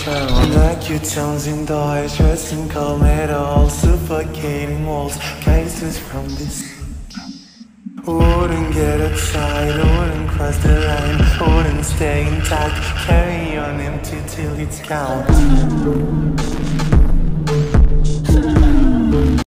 Accutones indoors, dressing cold metal, suffocating walls, cases from this. Wouldn't get outside, wouldn't cross the line, wouldn't stay intact, carry on empty till it's gone.